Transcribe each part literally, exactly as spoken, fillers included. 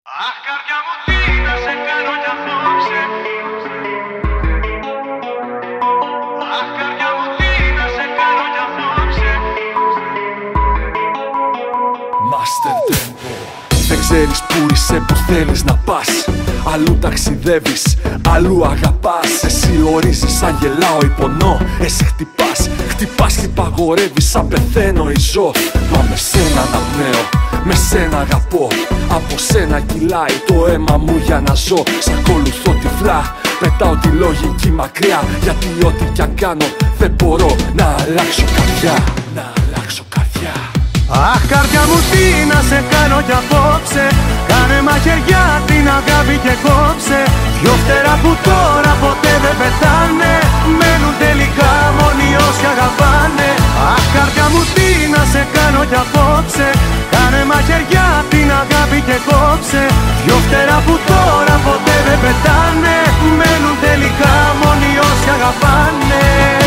Αχ, καρδιά μου, τι να σε κάνω κι απόψε. Αχ, καρδιά μου, τι να σε κάνω κι απόψε. Master Tempo. Δεν ξέρεις που είσαι, που θέλεις να πας. Αλλού ταξιδεύεις, αλλού αγαπάς. Εσύ ορίζεις σαν γελάω ή πονώ. Εσύ χτυπάς, χτυπάς και υπαγορεύεις σαν πεθαίνω ή ζω. Μα με σένα αναπνέω, με σένα αγαπώ. Από σένα κυλάει το αίμα μου για να ζω. Σ' ακολουθώ τυφλά, πετάω τη λογική μακριά. Γιατί ό,τι κι αν κάνω δεν μπορώ να αλλάξω καρδιά. Να αλλάξω καρδιά. Αχ, καρδιά μου, τι να σε κάνω κι απόψε. Κάνε μαχαιριά την αγάπη και κόψε. Δυο φτερά που τώρα ποτέ δεν πετάνε. Μένουν τελικά μόνοι όσοι αγαπάνε. Αχ, καρδιά μου, τι να σε κάνω κι απόψε. Κάνε μαχαιριά την αγάπη και κόψε. Δυο φτερά που τώρα ποτέ δεν πετάνε. Μένουν τελικά μόνοι όσοι αγαπάνε.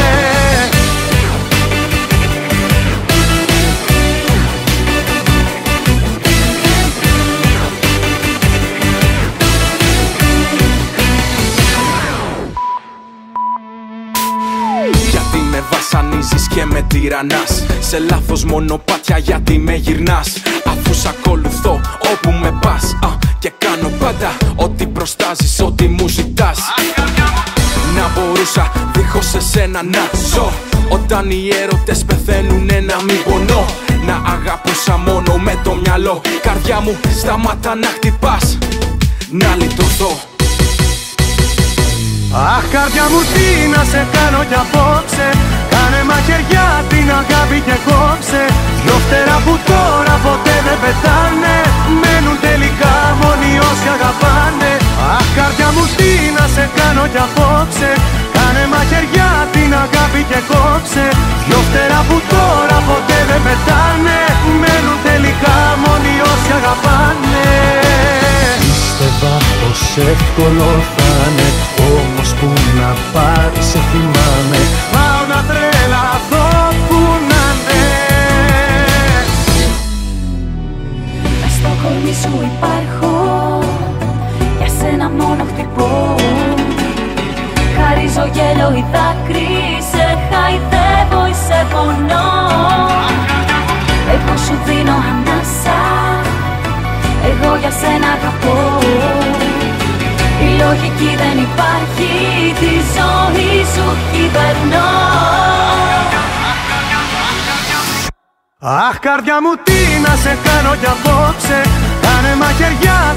Γιατί με βασανίζεις και με τυραννάς. Σε λάθος μονοπάτια γιατί με γυρνάς. Αφού σ' ακολουθώ όπου με πας, α, και κάνω πάντα ό,τι προστάζεις, ό,τι μου ζητάς. Να μπορούσα δίχως εσένα να ζω. Όταν οι έρωτες πεθαίνουνε να μην πονώ. Να αγαπούσα μόνο με το μυαλό. Καρδιά μου σταμάτα να χτυπάς, να λυτρωθώ. Αχ, καρδιά μου, τι να σε κάνω κι απόψε. Κάνε μαχαιριά την αγάπη και κόψε. Δυο φτερά που τώρα ποτέ δεν πετάνε. Μένουν τελικά μόνοι όσοι αγαπάνε. Αχ, καρδιά μου, τι να σε κάνω κι απόψε. Κάνε μαχαιριά την αγάπη και κόψε. Δυο φτερά που τώρα ποτέ δεν πετάνε. Μένουν τελικά μόνοι όσοι αγαπάνε. Πίστευα πως εύκολο θα είναι, όμως που να πάρει σε θυμάμαι. Πάω να τρελαθώ που να είναι. Μες στο κορμί σου υπάρχω, για σένα μόνο χτυπώ. Χαρίζω γέλιο ή δάκρυ, σε χαϊδεύω ή σε πονώ. Εγώ σου δίνω ανάσα, εγώ για σένα αγαπώ. Η λογική δεν υπάρχει, τη ζωή σου κυβερνώ. Αχ, καρδιά μου, τι να σε κάνω κι απόψε. Κάνε μαχαιριά